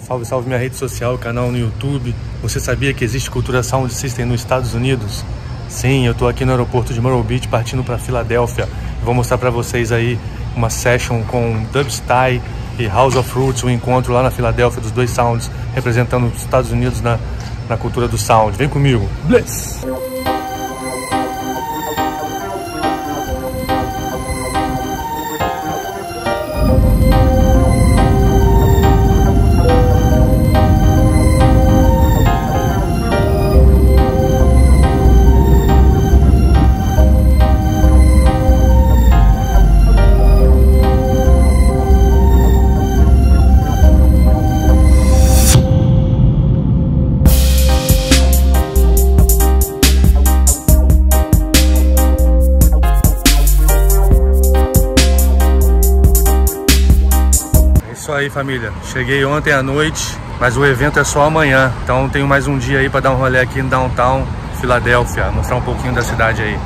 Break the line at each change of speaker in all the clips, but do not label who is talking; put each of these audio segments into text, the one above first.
Salve, salve minha rede social, canal no YouTube. Você sabia que existe cultura Sound System nos Estados Unidos? Sim, eu tô aqui no aeroporto de Myrtle Beach, partindo para Filadélfia. Vou mostrar para vocês aí uma session com Dubstyle e House of Roots, um encontro lá na Filadélfia dos dois sounds, representando os Estados Unidos na cultura do sound. Vem comigo. Bless! Isso aí, família, cheguei ontem à noite, mas o evento é só amanhã, então tenho mais um dia aí para dar um rolê aqui no downtown Filadélfia, mostrar um pouquinho da cidade aí.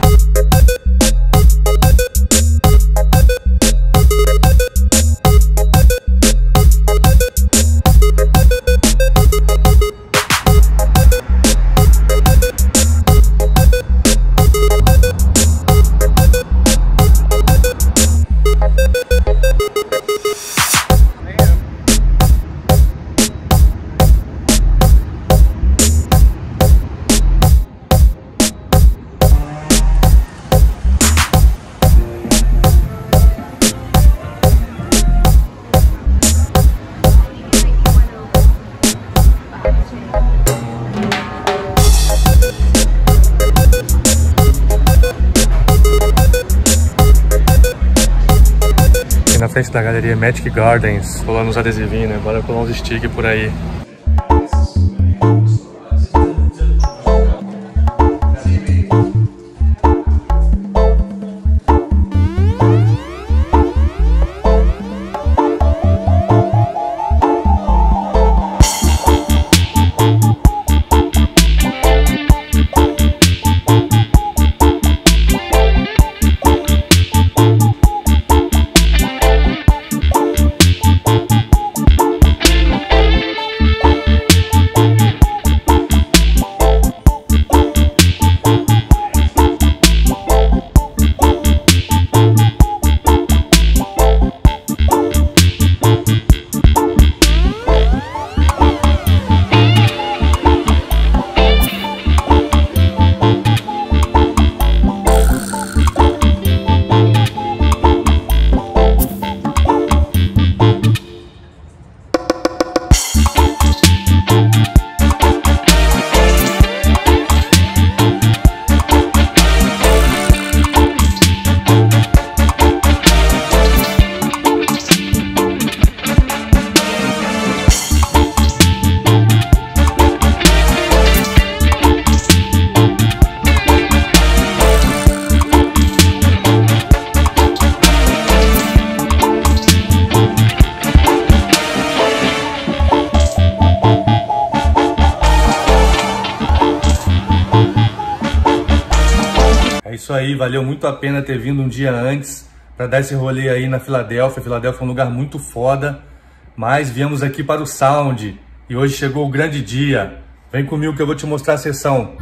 Na frente da galeria Magic Gardens, colando uns adesivinhos, né? Bora colar uns stickers por aí. É isso aí, valeu muito a pena ter vindo um dia antes para dar esse rolê aí na Filadélfia. Filadélfia é um lugar muito foda, mas viemos aqui para o Sound e hoje chegou o grande dia. Vem comigo que eu vou te mostrar a sessão.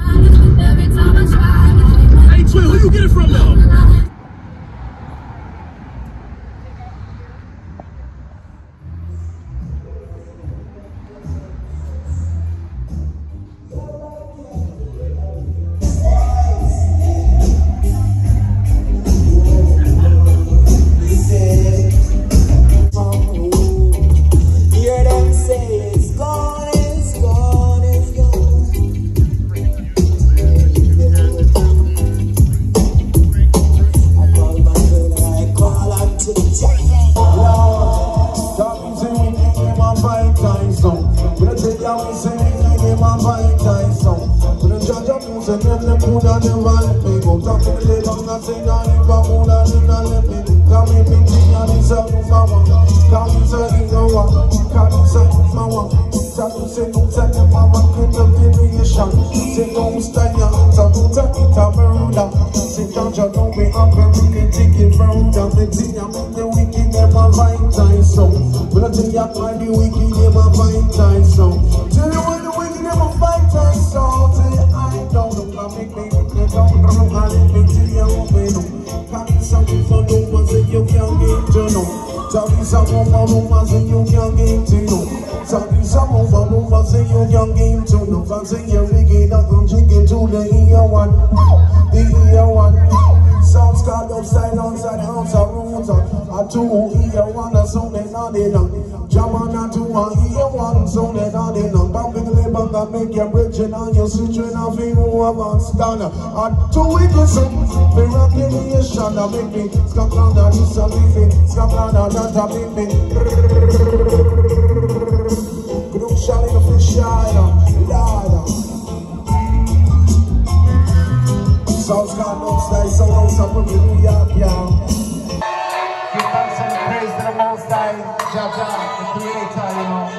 But I tell you, I find the wicked, them a find time. talking some over, say you young game to the fancy, you rigging up from chicken to the ear one. The ear one. Sounds called upside, outside, outside, roots. A two ear one, a sound they not they done. Jam on a two, a ear one, sound they not they done. Bumping the bang and make your bridge and on your switch and a feel over and stand. A two wicked songs, they rock in the ocean, a make me Scotland and this a baby, Scotland and that a baby. Crucial in the fish eye, Sounds got no style, so no suffer with New York, yeah. Give thanks and praise to the Most High, Jah Jah, the Creator, you know.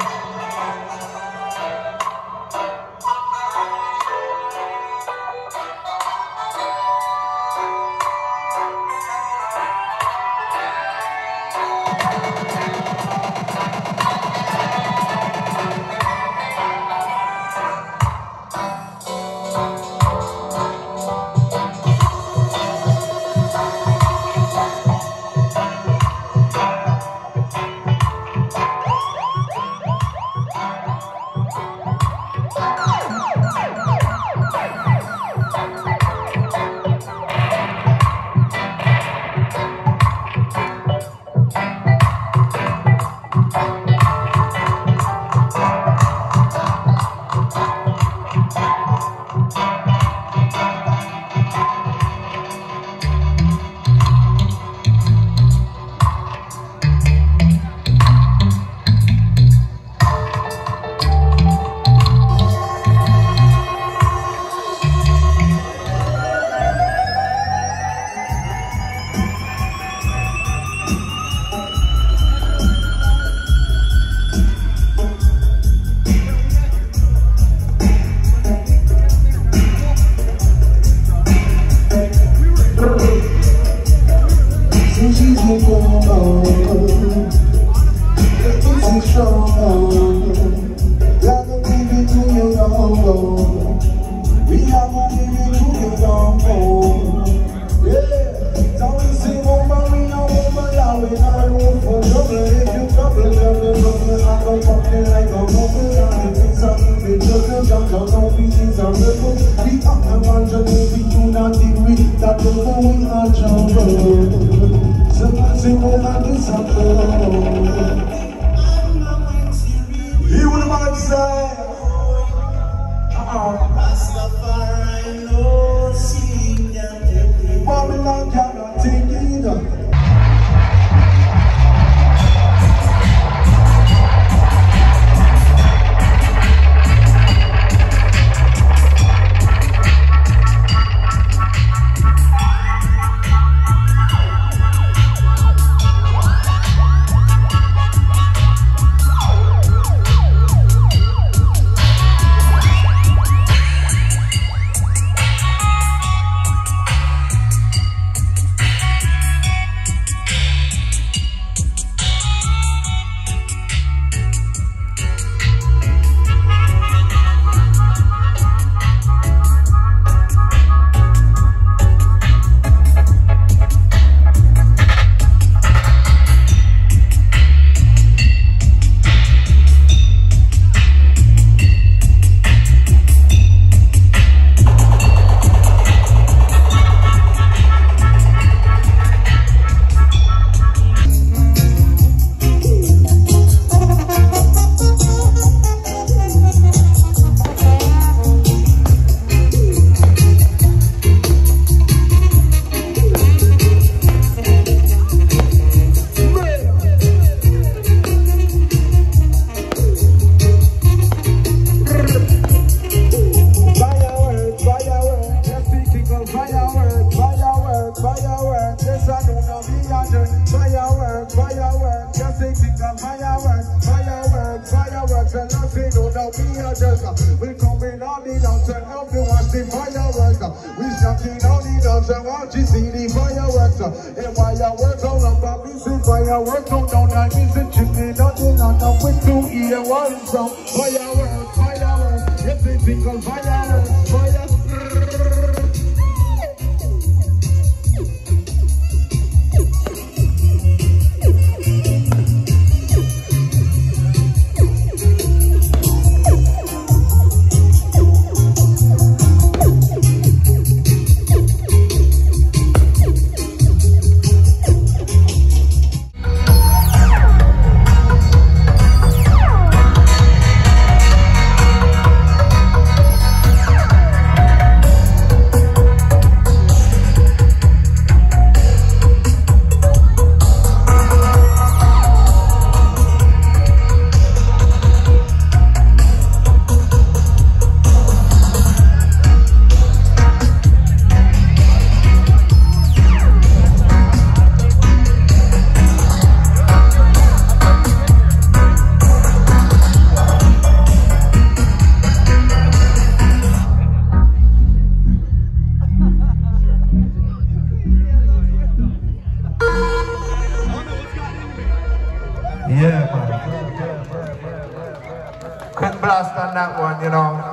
Quick blast on that one, you know.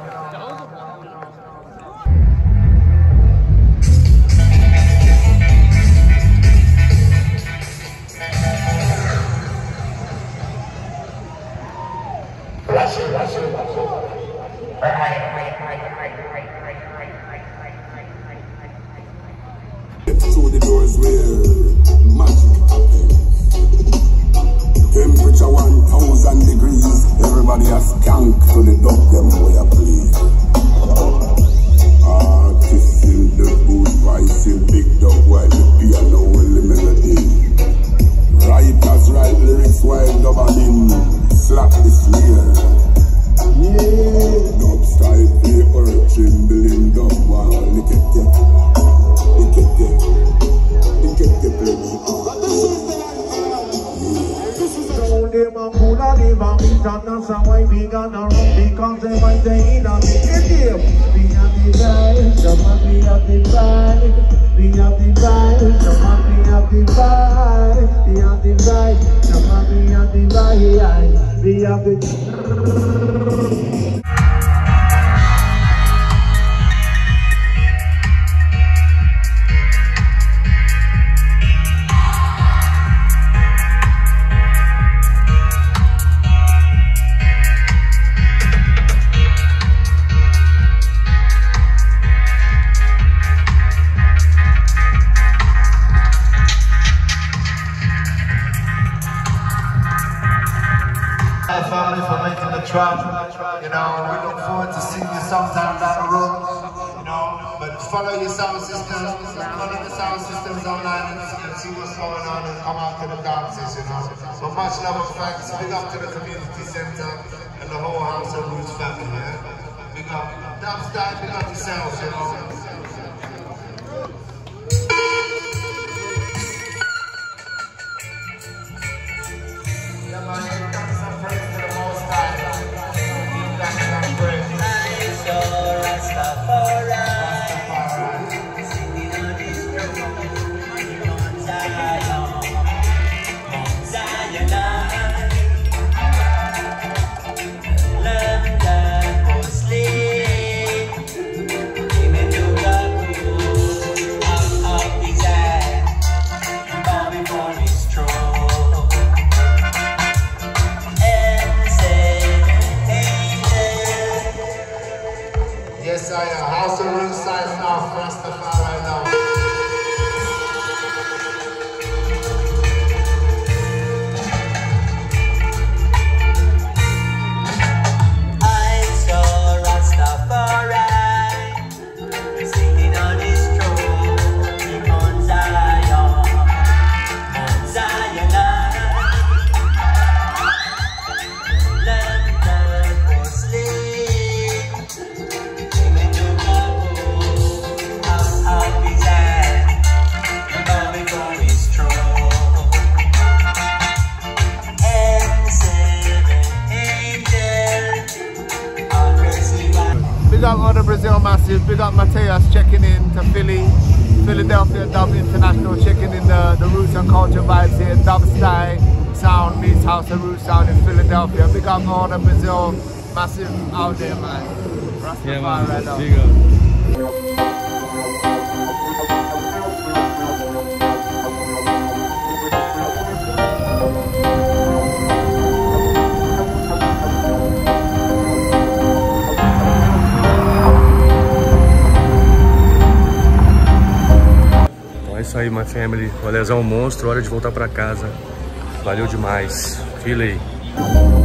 Through the doors where magic happens. Temperature 1000 degrees. Everybody has skank to the dog them way I play. Artists in the booth, voice in big dog while the piano will the melody. Writers write lyrics while doubling. Slap the snare. Yeah. Dub style play or trembling dub while lick it.
That's how I began around because they might say in a minute. We have the vibe, someone we have the vibe. We have the vibe, someone we have the vibe. We have the vibe, someone we have the vibe. We have the family for making the track. You know, we look forward to seeing you sometime down the road. You know, but follow your sound system, follow the sound systems online and see what's going on and come out to the dances, you know. So much love and thanks. Big up to the community center and the whole House of Roots family, yeah? Big up Dubstyle, big up yourselves, you know. Yes, I am. House of Roots signing off. Rastafari now. I saw Rastafari singing on his throne on Zion, land that was sleep. Big up all the Brazil massive, big up Mateus checking in to Philadelphia Dub International, checking in the roots and culture vibes here. Dubstyle sound meets House of Roots sound in Philadelphia. Big up all the Brazil massive out there, man. Rastafari, yeah, man. Right now. Big up.
É isso aí, my family. O Alesão é um monstro, hora de voltar pra casa. Valeu demais. Fila aí.